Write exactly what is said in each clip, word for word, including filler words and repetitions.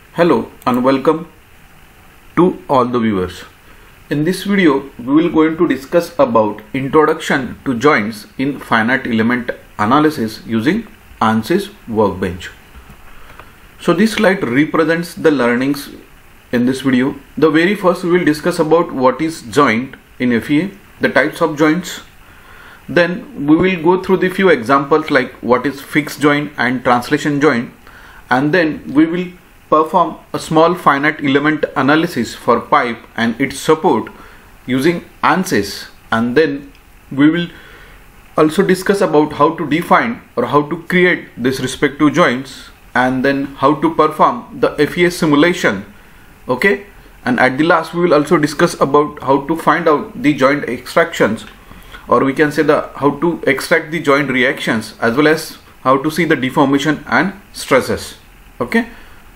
Hello and welcome to all the viewers. In this video we will going to discuss about introduction to joints in finite element analysis using ANSYS Workbench. So this slide represents the learnings in this video. The very first we will discuss about what is joint in F E A, the types of joints. Then we will go through the few examples like what is fixed joint and translation joint, and then we will perform a small finite element analysis for pipe and its support using ANSYS, and then we will also discuss about how to define or how to create this respective joints, and then how to perform the F E A simulation. Okay, and at the last we will also discuss about how to find out the joint extractions, or we can say the how to extract the joint reactions, as well as how to see the deformation and stresses. Okay.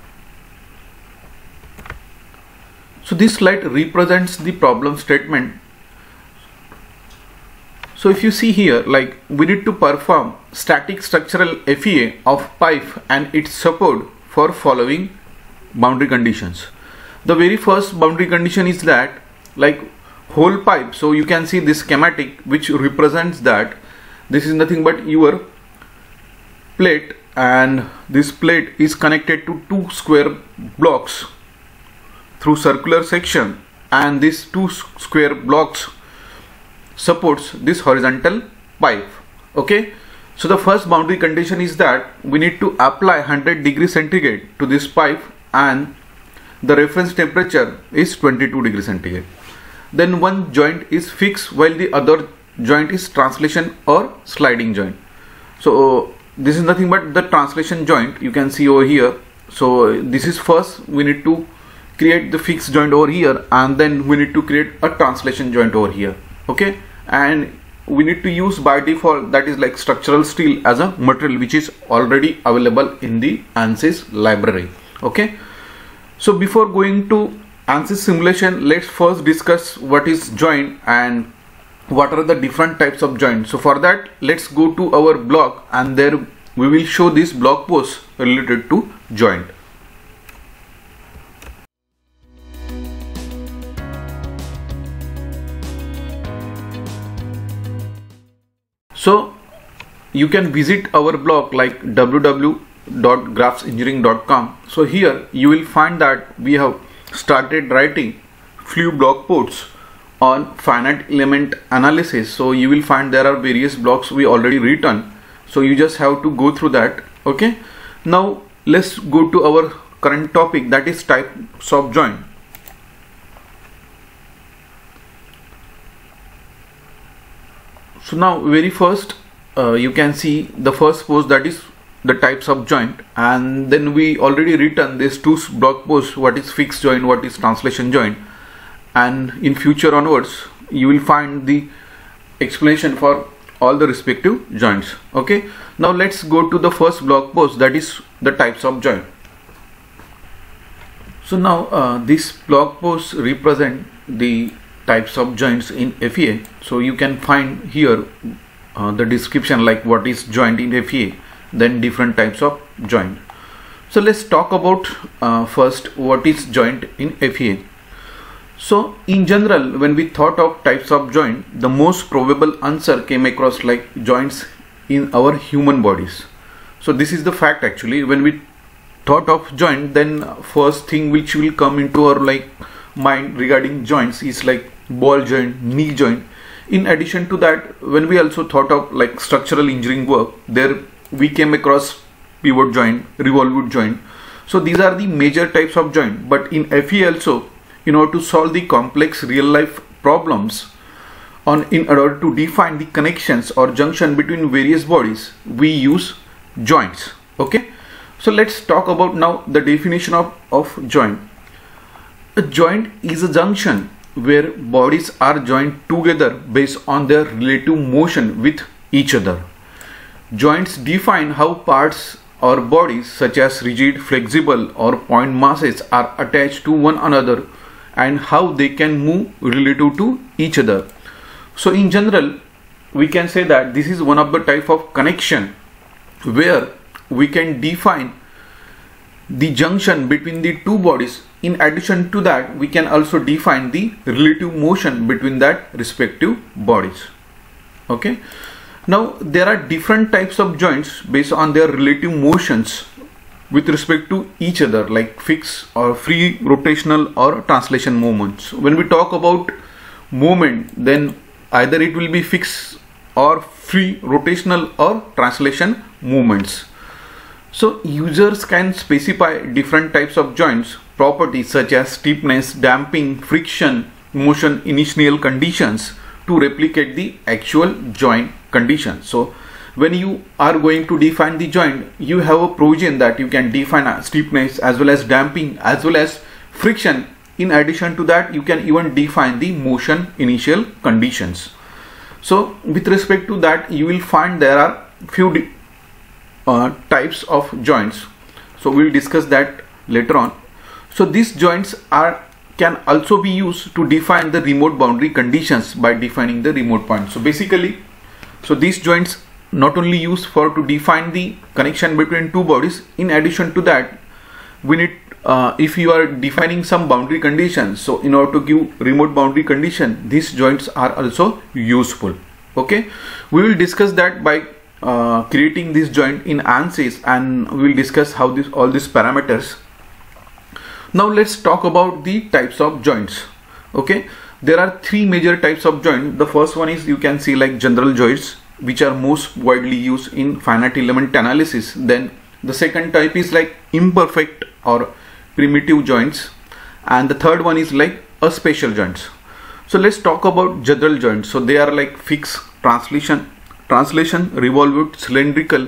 So this slide represents the problem statement. So if you see here, like we need to perform static structural F E A of pipe and its support for following boundary conditions. The very first boundary condition is that like whole pipe. So you can see this schematic which represents that this is nothing but your plate, and this plate is connected to two square blocks through circular section, and these two square blocks supports this horizontal pipe. Okay, so the first boundary condition is that we need to apply one hundred degrees centigrade to this pipe, and the reference temperature is twenty-two degrees centigrade. Then one joint is fixed while the other joint is translation or sliding joint. So this is nothing but the translation joint, you can see over here. So this is first we need to create the fixed joint over here, and then we need to create a translation joint over here. Okay, and we need to use by default, that is like structural steel as a material which is already available in the ANSYS library. Okay, so before going to ANSYS simulation, let's first discuss what is joint and what are the different types of joints. So for that, let's go to our blog, and there we will show this blog post related to joint. So you can visit our blog like w w w dot graphs engineering dot com. So here you will find that we have started writing few blog posts on finite element analysis. So you will find there are various blogs we already written, so you just have to go through that. Okay, now let's go to our current topic, that is types of joint. So now very first uh, you can see the first post, that is the types of joint, and then we already written these two blog posts, what is fixed joint, what is translation joint, and in future onwards you will find the explanation for all the respective joints. Okay, now let's go to the first blog post, that is the types of joint. So now uh, this blog post represent the types of joints in F E A. So you can find here uh, the description like what is joint in F E A, then different types of joint. So let's talk about uh, first what is joint in F E A. So in general, when we thought of types of joint, the most probable answer came across like joints in our human bodies. So this is the fact actually. When we thought of joint, then first thing which will come into our like mind regarding joints is like ball joint, knee joint. In addition to that, when we also thought of like structural engineering work, there we came across pivot joint, revolute joint. So these are the major types of joint. But in F E A also, in order to solve the complex real life problems, on in order to define the connections or junction between various bodies, we use joints. Okay, so let's talk about now the definition of, of joint. A joint is a junction where bodies are joined together based on their relative motion with each other. Joints define how parts or bodies such as rigid, flexible or point masses are attached to one another, and how they can move relative to each other. So in general, we can say that this is one of the type of connection where we can define the junction between the two bodies. In addition to that, we can also define the relative motion between that respective bodies. Okay. Now there are different types of joints based on their relative motions with respect to each other, like fixed or free rotational or translation movements. When we talk about movement, then either it will be fixed or free rotational or translation movements. So users can specify different types of joints properties such as stiffness, damping, friction, motion initial conditions to replicate the actual joint condition. So when you are going to define the joint, you have a provision that you can define stiffness as well as damping as well as friction. In addition to that, you can even define the motion initial conditions. So with respect to that, you will find there are few uh, types of joints. So we will discuss that later on. So these joints are can also be used to define the remote boundary conditions by defining the remote point. So basically, so these joints not only used for to define the connection between two bodies. In addition to that, we need uh, if you are defining some boundary conditions, so in order to give remote boundary condition, these joints are also useful. Okay, we will discuss that by uh, creating this joint in ANSYS, and we will discuss how this all these parameters. Now let's talk about the types of joints. Okay, there are three major types of joint. The first one is, you can see, like general joints, which are most widely used in finite element analysis. Then the second type is like imperfect or primitive joints, and the third one is like a special joints. So let's talk about general joints. So they are like fixed, translation, translation, revolved, cylindrical,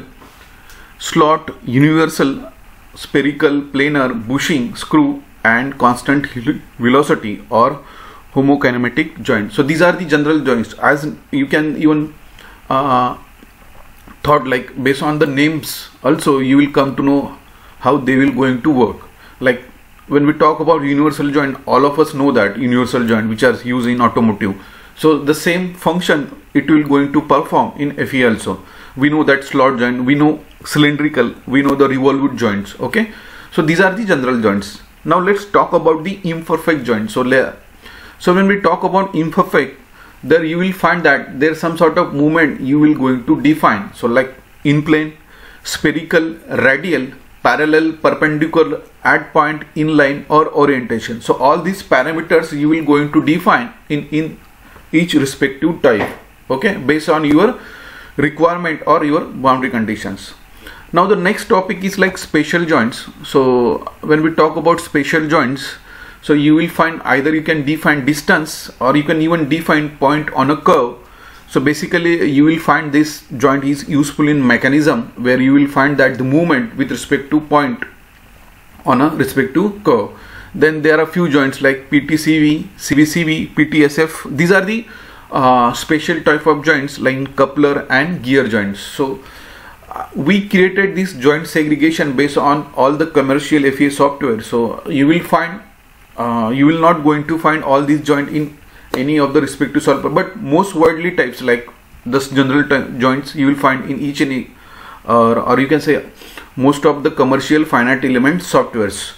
slot, universal, spherical, planar, bushing, screw, and constant velocity or homokinematic joint. So these are the general joints. As you can even uh, thought, like based on the names also, you will come to know how they will going to work. Like when we talk about universal joint, all of us know that universal joint which are used in automotive. So the same function it will going to perform in F E A also. We know that slot joint, we know cylindrical, we know the revolved joints. Okay, so these are the general joints. Now let's talk about the imperfect joint. So layer. So when we talk about imperfect, there you will find that there's some sort of movement you will going to define. So like in plane, spherical, radial, parallel, perpendicular, at point, inline, or orientation. So all these parameters you will going to define in in each respective type. Okay, based on your requirement or your boundary conditions. Now the next topic is like spatial joints. So when we talk about spatial joints, so you will find either you can define distance or you can even define point on a curve. So basically you will find this joint is useful in mechanism, where you will find that the movement with respect to point on a respective curve. Then there are a few joints like P T C V, C V C V, P T S F. These are the uh, spatial type of joints like coupler and gear joints. So uh, we created this joint segregation based on all the commercial F E A software. So you will find uh, you will not going to find all these joints in any of the respective software, but most widely types like this general joints you will find in each and any, or, or you can say most of the commercial finite element softwares.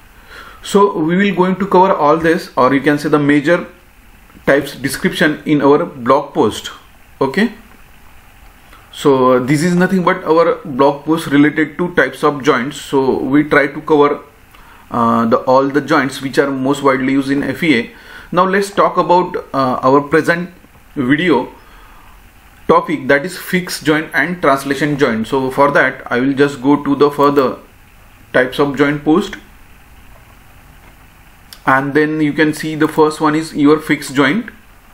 So we will going to cover all this, or you can say the major types description in our blog post. Okay, so this is nothing but our blog post related to types of joints. So we try to cover uh, the all the joints which are most widely used in F E A. Now let's talk about uh, our present video topic, that is fixed joint and translation joint. So for that I will just go to the further types of joint post, and then you can see the first one is your fixed joint.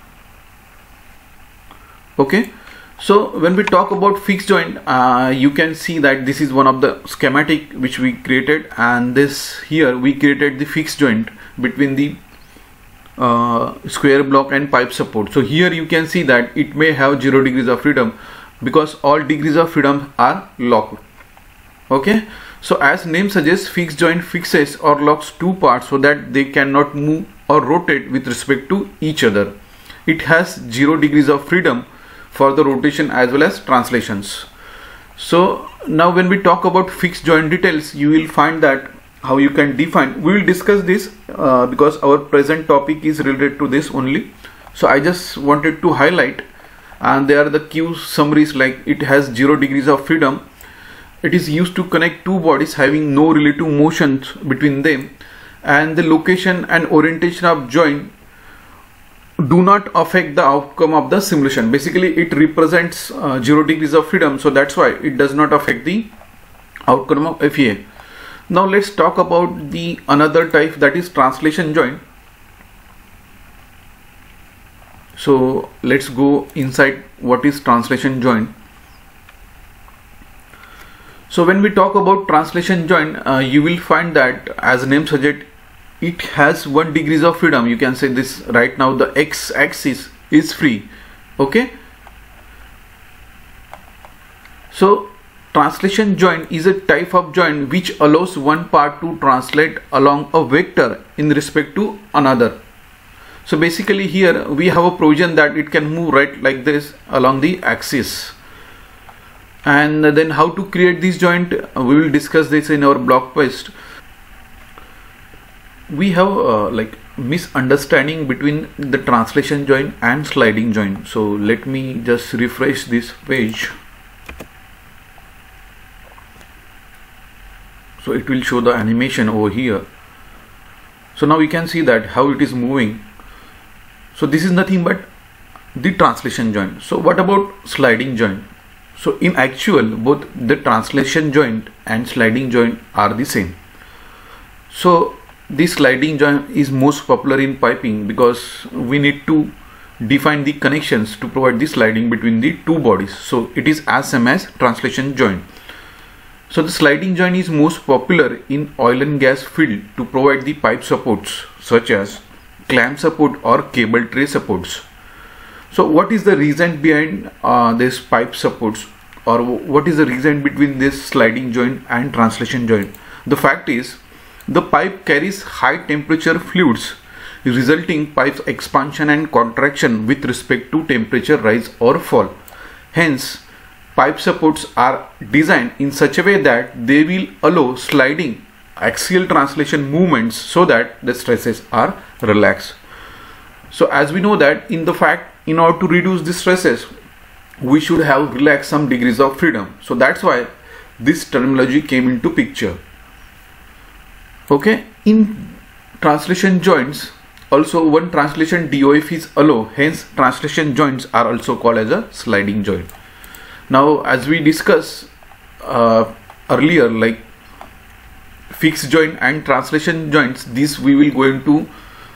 Okay, so when we talk about fixed joint, uh, you can see that this is one of the schematic which we created, and this here we created the fixed joint between the uh, square block and pipe support. So here you can see that it may have zero degrees of freedom because all degrees of freedom are locked. Okay, so as name suggests, fixed joint fixes or locks two parts so that they cannot move or rotate with respect to each other. It has zero degrees of freedom for the rotation as well as translations. So now when we talk about fixed joint details, you will find that how you can define. We will discuss this uh, because our present topic is related to this only. So I just wanted to highlight, and there are the key summaries, like it has zero degrees of freedom. It is used to connect two bodies having no relative motions between them, and the location and orientation of joint do not affect the outcome of the simulation. Basically it represents uh, zero degrees of freedom, so that's why it does not affect the outcome of F E A. Now let's talk about the another type, that is translation joint. So let's go inside what is translation joint. So when we talk about translation joint, uh, you will find that, as name suggests, it has one degrees of freedom. You can say this right now, the x axis is free. Okay, so translation joint is a type of joint which allows one part to translate along a vector in respect to another. So basically here we have a provision that it can move right like this along the axis. And then how to create this joint, we will discuss this in our blog post. We have uh, like misunderstanding between the translation joint and sliding joint. So let me just refresh this page. So it will show the animation over here. So now we can see that how it is moving. So this is nothing but the translation joint. So what about sliding joint? So in actual, both the translation joint and sliding joint are the same. So this sliding joint is most popular in piping because we need to define the connections to provide the sliding between the two bodies. So it is as same as translation joint. So the sliding joint is most popular in oil and gas field to provide the pipe supports such as clamp support or cable tray supports. So what is the reason behind uh, this pipe supports, or what is the reason between this sliding joint and translation joint? The fact is, the pipe carries high temperature fluids, resulting pipe's expansion and contraction with respect to temperature rise or fall. Hence, pipe supports are designed in such a way that they will allow sliding axial translation movements so that the stresses are relaxed. So as we know that in the fact, in order to reduce the stresses, we should have relaxed some degrees of freedom. So that's why this terminology came into picture. Okay, in translation joints also one translation D O F is allowed, hence translation joints are also called as a sliding joint. Now as we discussed uh, earlier, like fixed joint and translation joints, this we will going to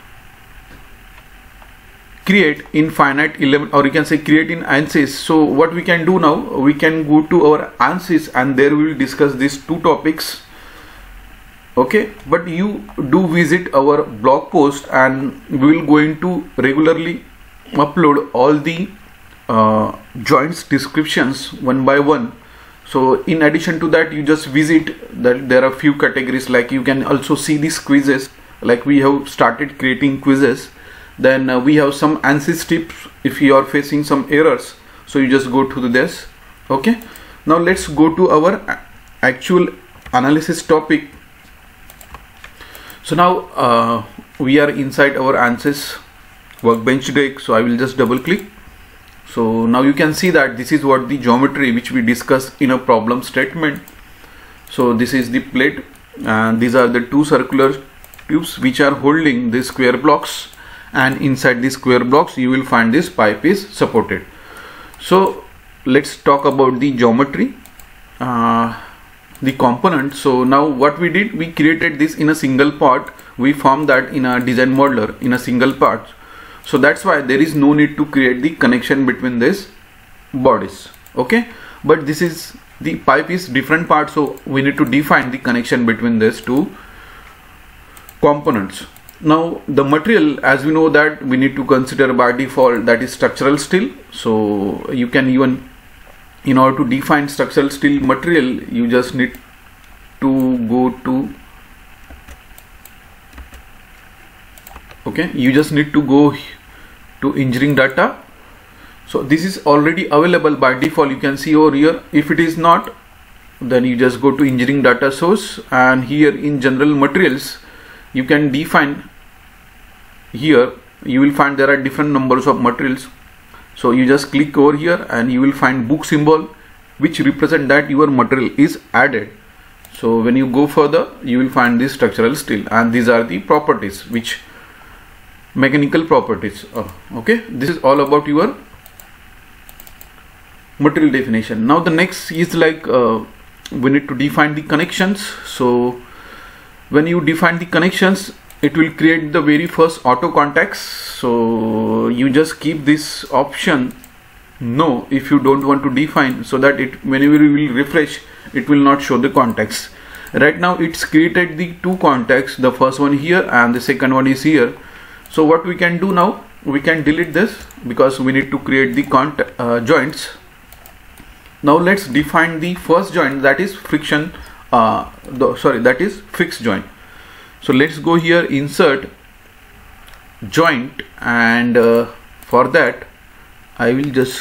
create in finite element, or you can say create in ANSYS. So what we can do now, we can go to our ANSYS and there we will discuss these two topics. Okay, but you do visit our blog post and we will going to regularly upload all the uh, joints descriptions one by one. So in addition to that, you just visit that there are few categories, like you can also see these quizzes, like we have started creating quizzes. Then uh, we have some ANSYS tips if you are facing some errors, so you just go to this. Okay, now let's go to our actual analysis topic. So now uh, we are inside our ANSYS workbench deck, so I will just double click. So now you can see that this is what the geometry which we discussed in a problem statement. So this is the plate and these are the two circular tubes which are holding the square blocks, and inside the square blocks you will find this pipe is supported. So let's talk about the geometry, uh, the component. So now what we did, we created this in a single part. We formed that in a design modeler in a single part. So that's why there is no need to create the connection between these bodies. Okay, but this is the pipe is different part, so we need to define the connection between these two components. Now the material, as we know that we need to consider by default, that is structural steel. So you can even, in order to define structural steel material, you just need to go to okay you just need to go to engineering data, So this is already available by default, you can see over here. If it is not, then you just go to engineering data source, and here in general materials you can define. Here you will find there are different numbers of materials. So you just click over here and you will find book symbol, which represent that your material is added. So when you go further, you will find this structural steel, and these are the properties, which mechanical properties. Oh, okay, this is all about your material definition. Now the next is like uh, we need to define the connections. So when you define the connections, it will create the very first auto contacts. So you just keep this option no if you don't want to define, so that it whenever you will refresh, it will not show the contacts. Right now it's created the two contacts, the first one here and the second one is here. So what we can do now, we can delete this because we need to create the contact uh, joints. Now let's define the first joint, that is friction uh, the, sorry that is fixed joint. So let's go here, insert joint, and uh, for that I will just,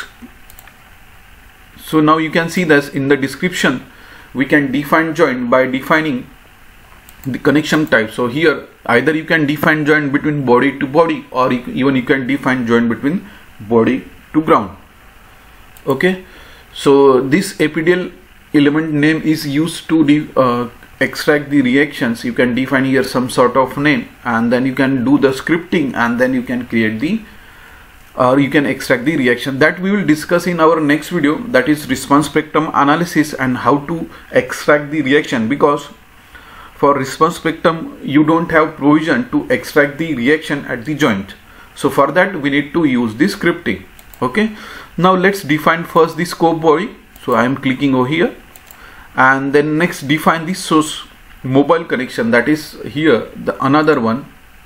so now you can see this in the description, we can define joint by defining the connection type. So here either you can define joint between body to body, or even you can define joint between body to ground. Okay, so this A P D L element name is used to uh, extract the reactions. You can define here some sort of name, and then you can do the scripting, and then you can create the or you can extract the reaction. That we will discuss in our next video, that is response spectrum analysis and how to extract the reaction, because for response spectrum you don't have provision to extract the reaction at the joint. So for that we need to use the scripting. Okay, now let's define first the scope body. So I am clicking over here, and then next define the source mobile connection, that is here the another one,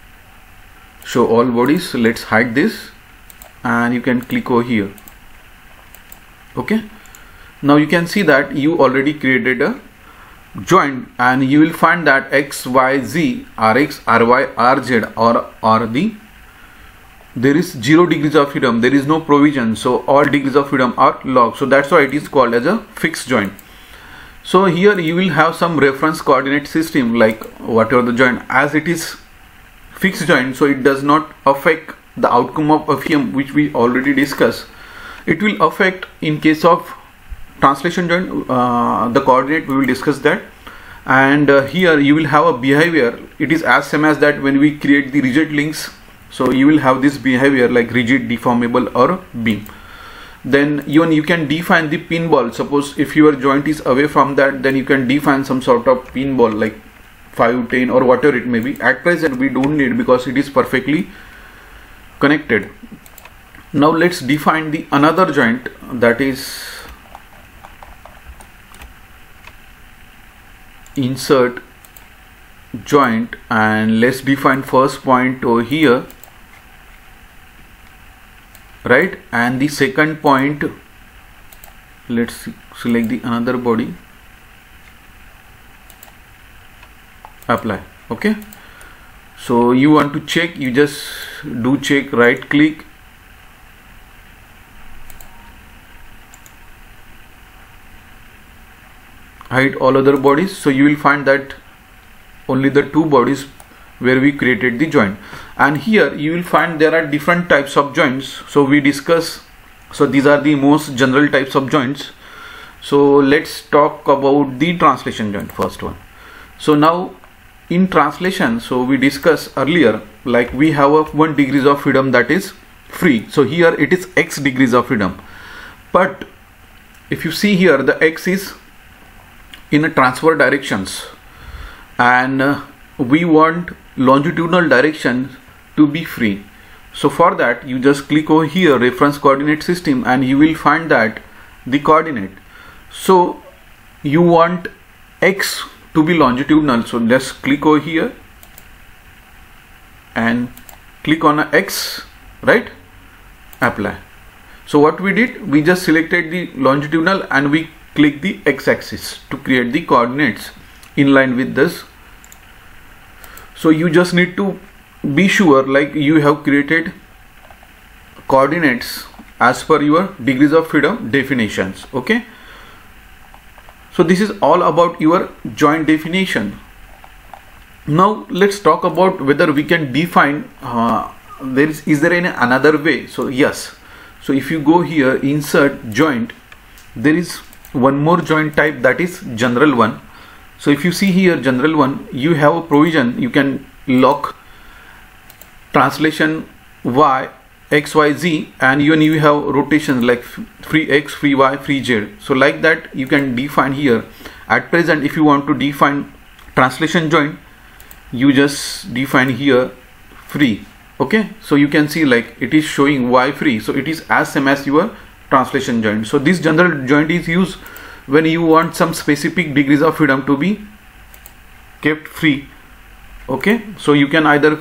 show all bodies. So let's hide this, and you can click over here. Okay, now you can see that you already created a joint, and you will find that X, Y, Z, R X, R Y, R Z or or the there is zero degrees of freedom, there is no provision, so all degrees of freedom are locked. So that's why it is called as a fixed joint. So here you will have some reference coordinate system, like whatever the joint, as it is fixed joint, so it does not affect the outcome of F E M, which we already discussed. It will affect in case of translation joint, uh, the coordinate, we will discuss that. And uh, here you will have a behavior, it is as same as that when we create the rigid links. So you will have this behavior like rigid, deformable or beam. Then even you can define the pinball. Suppose if your joint is away from that, then you can define some sort of pinball like five, ten or whatever it may be. At present we don't need, because it is perfectly connected. Now let's define the another joint, that is insert joint, and let's define first point over here, right, and the second point, let's select the another body, apply. Okay, so you want to check, you just do check, right click, hide all other bodies. So you will find that only the two bodies where we created the joint. And here you will find there are different types of joints. So we discuss, so these are the most general types of joints. So let's talk about the translation joint, first one. So now in translation, so we discussed earlier, like we have a one degrees of freedom, that is free. So here it is X degrees of freedom, but if you see here, the X is in a transfer directions, and uh, we want longitudinal direction to be free. So for that you just click over here, reference coordinate system, and you will find that the coordinate. So you want X to be longitudinal, so let's click over here and click on a X, right, apply. So what we did, we just selected the longitudinal and we click the X-axis to create the coordinates in line with this. So you just need to be sure, like you have created coordinates as per your degrees of freedom definitions. Okay, so this is all about your joint definition. Now let's talk about whether we can define uh, there is is there any another way. So yes, so if you go here, insert joint, there is one more joint type, that is general one. So if you see here, general one, you have a provision, you can lock translation y, x, y, z, and even you have rotations like free x, free y, free z. So like that you can define here. At present, if you want to define translation joint, you just define here free. Okay, so you can see like it is showing y free, so it is as same as your translation joint. So this general joint is used when you want some specific degrees of freedom to be kept free. Okay, so you can either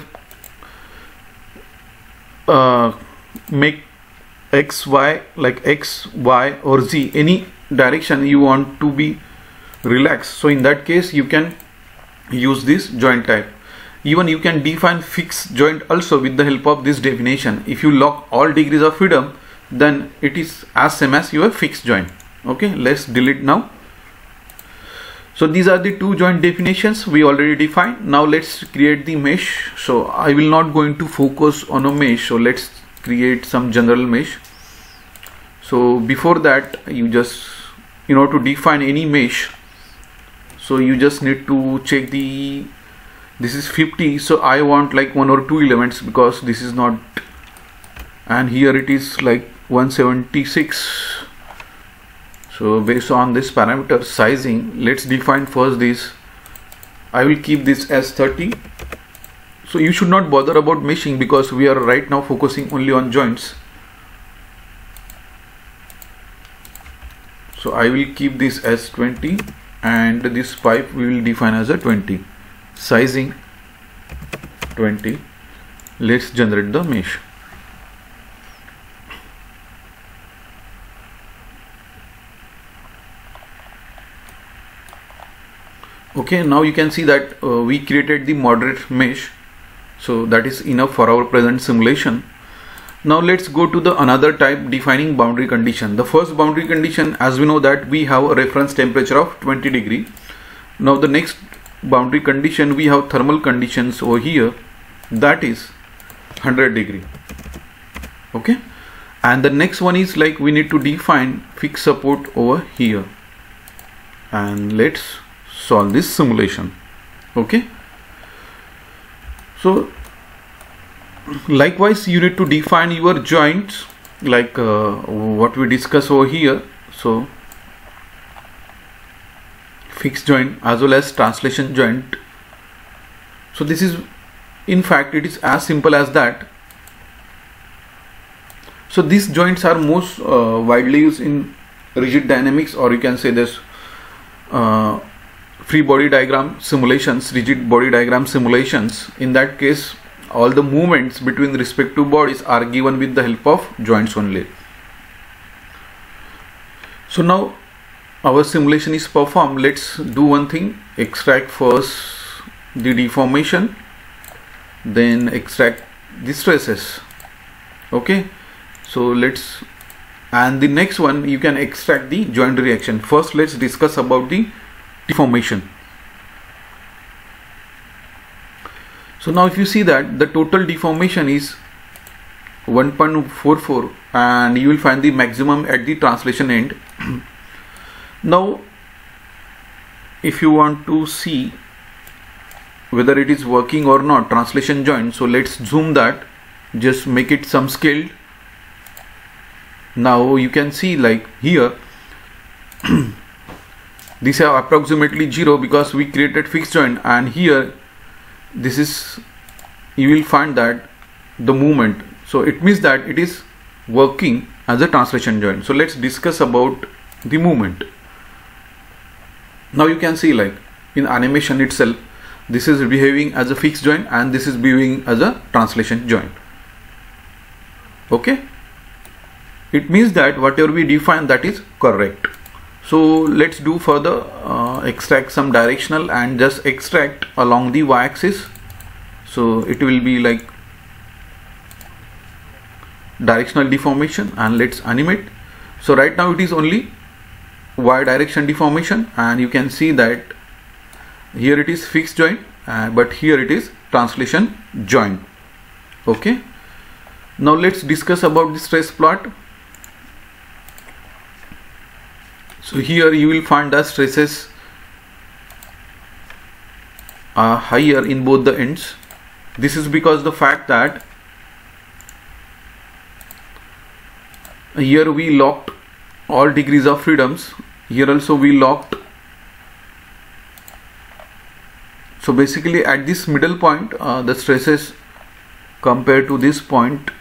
uh, make x, y, like x, y or z, any direction you want to be relaxed. So in that case you can use this joint type. Even you can define fixed joint also with the help of this definition. If you lock all degrees of freedom, then it is as same as your fixed joint. Okay, let's delete now. So these are the two joint definitions we already defined. Now let's create the mesh. So I will not going to focus on a mesh, so let's create some general mesh. So before that, you just, in order to define any mesh, so you just need to check the, this is fifty, so I want like one or two elements because this is not, and here it is like one seventy-six. So based on this parameter sizing, let's define first this. I will keep this as thirty. So you should not bother about meshing because we are right now focusing only on joints. So I will keep this as twenty, and this pipe we will define as a twenty. Sizing twenty. Let's generate the mesh. Okay, now you can see that uh, we created the moderate mesh, so that is enough for our present simulation. Now let's go to the another type, defining boundary condition. The first boundary condition, as we know that we have a reference temperature of twenty degree. Now the next boundary condition, we have thermal conditions over here, that is one hundred degree. Okay, and the next one is like we need to define fixed support over here, and let's solve this simulation. Okay, so likewise you need to define your joints like uh, what we discuss over here. So fixed joint as well as translation joint. So this is, in fact, it is as simple as that. So these joints are most uh, widely used in rigid dynamics, or you can say this uh, free body diagram simulations, rigid body diagram simulations. In that case, all the movements between respective bodies are given with the help of joints only. So now our simulation is performed. Let's do one thing, extract first the deformation, then extract the stresses. Okay, so let's, and the next one you can extract the joint reaction. First let's discuss about the deformation. So now if you see that the total deformation is one point four four, and you will find the maximum at the translation end. Now if you want to see whether it is working or not, translation joint, so let's zoom that, just make it some scaled. Now you can see like here these are approximately zero because we created fixed joint, and here this is, you will find that the movement, so it means that it is working as a translation joint. So let's discuss about the movement. Now you can see like in animation itself, this is behaving as a fixed joint and this is behaving as a translation joint. Okay, it means that whatever we define, that is correct. So let's do further, uh, extract some directional and just extract along the y-axis. So it will be like directional deformation, and let's animate. So right now it is only y direction deformation, and you can see that here it is fixed joint, uh, but here it is translation joint. Okay, now let's discuss about the stress plot. So here you will find the stresses are higher in both the ends. This is because the fact that here we locked all degrees of freedoms, here also we locked. So basically at this middle point, uh, the stresses compared to this point,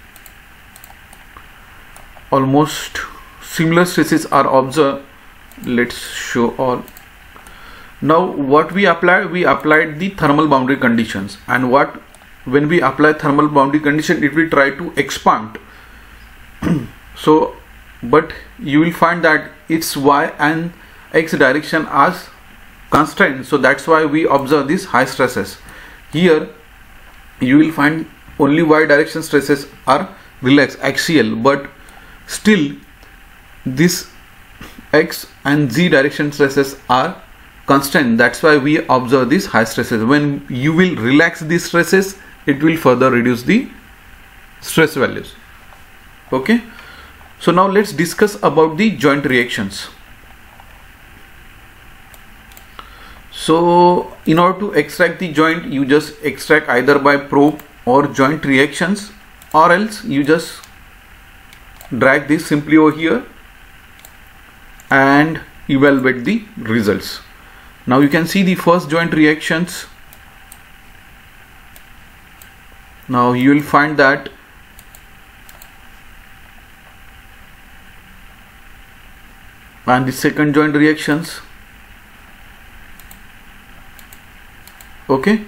almost similar stresses are observed. Let's show all. Now what we applied, we applied the thermal boundary conditions, and what when we apply thermal boundary condition, it will try to expand. So but you will find that its y and x direction as constrained, so that's why we observe these high stresses. Here you will find only y direction stresses are relaxed axial, but still this x and z direction stresses are constant. That's why we observe these high stresses. When you will relax these stresses, it will further reduce the stress values. Okay, so now let's discuss about the joint reactions. So in order to extract the joint, you just extract either by probe or joint reactions, or else you just drag this simply over here and evaluate the results. Now you can see the first joint reactions. Now you will find that and the second joint reactions. Okay,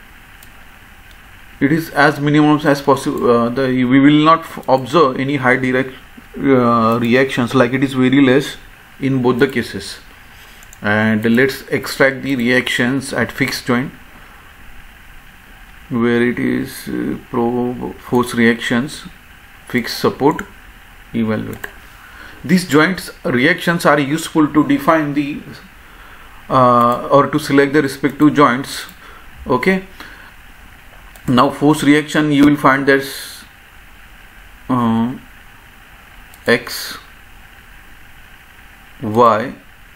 it is as minimum as possible. Uh, the, we will not observe any high direct uh, reactions, like it is very less in both the cases. And let's extract the reactions at fixed joint, where it is uh, probe, force reactions, fixed support, evaluate. These joints reactions are useful to define the uh, or to select the respective joints. Okay, now force reaction, you will find there's uh, x, y,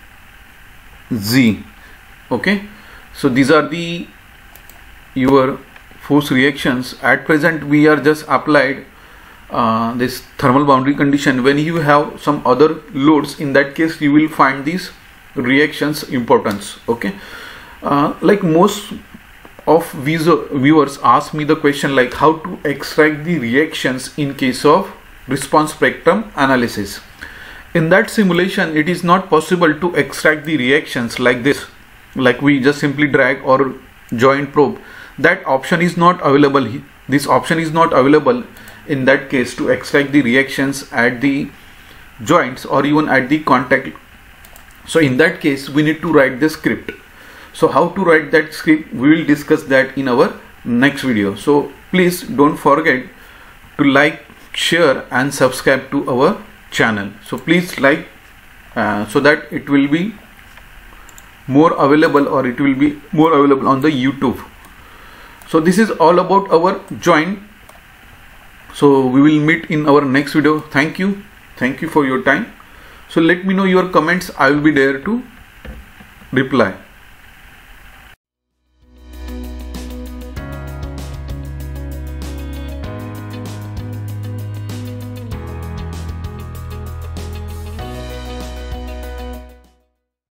z. Okay, so these are the your force reactions. At present we are just applied uh, this thermal boundary condition. When you have some other loads, in that case you will find these reactions importance. Okay, uh, like most of viewers ask me the question like how to extract the reactions in case of response spectrum analysis. In that simulation, it is not possible to extract the reactions like this, like we just simply drag or joint probe. That option is not available. This option is not available in that case to extract the reactions at the joints or even at the contact. So in that case we need to write the script. So how to write that script, we will discuss that in our next video. So please don't forget to like, share and subscribe to our channel. So please like uh, so that it will be more available, or it will be more available on the YouTube. So this is all about our joint. So we will meet in our next video. Thank you. Thank you for your time. So let me know your comments. I will be there to reply.